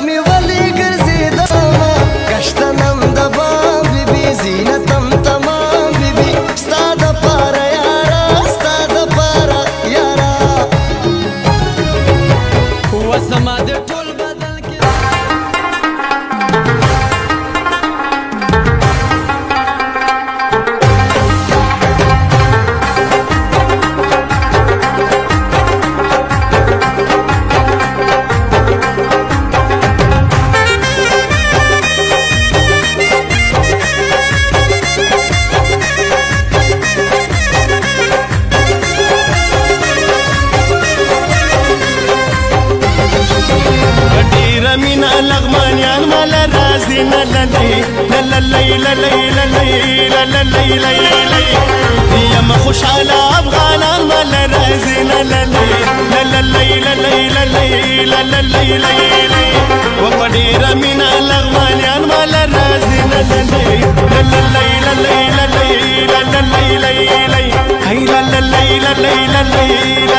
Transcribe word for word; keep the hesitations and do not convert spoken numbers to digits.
نیولې ګرځېدم کشتنم د بام بیبي زینتم تمام بیبي ستا دپاره یاره ستا دپاره یاره وس زما د ټول بدن کې مینا لغمانیان مالا رازی نللی لللی للی للی للی للی یم خوشحالا افغانان مالا رازی نللی لللی للی للی للی للی وپدیر مینا لغمانیان مالا رازی نللی لللی للی للی للی للی ای للی للی للی